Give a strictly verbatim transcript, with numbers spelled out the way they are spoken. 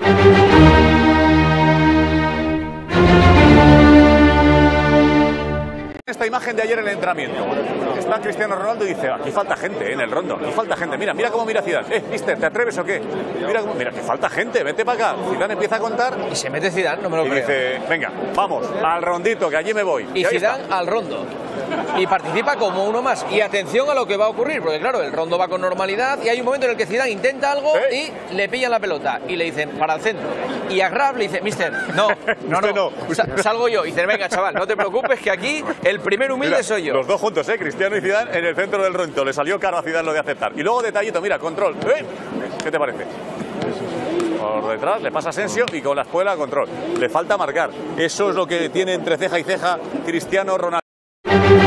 Esta imagen de ayer en el entrenamiento. Está Cristiano Ronaldo y dice, aquí falta gente, ¿eh? En el rondo, aquí falta gente. Mira, mira cómo mira Zidane. Eh, mister, ¿te atreves o qué? Mira, cómo, mira que falta gente, vete para acá. Zidane empieza a contar. Y se mete Zidane, no me lo y creo. dice, venga, vamos, al rondito, que allí me voy. Y, y Zidane está. Al rondo. Y participa como uno más. Y atención a lo que va a ocurrir, porque claro, el rondo va con normalidad y hay un momento en el que Zidane intenta algo ¿Eh? y le pillan la pelota. Y le dicen, para el centro. Y a Grab le dice, mister, no, no, no, no. no. Salgo yo. Y dice, venga, chaval, no te preocupes, que aquí el primer humilde mira, soy yo. Los dos juntos, ¿eh? Cristiano y Zidane en el centro del rondo. Le salió caro a Zidane lo de aceptar. Y luego detallito, mira, control. ¿Eh? ¿Qué te parece? Por detrás le pasa Asensio y con la espuela control. Le falta marcar. Eso es lo que tiene entre ceja y ceja Cristiano Ronaldo.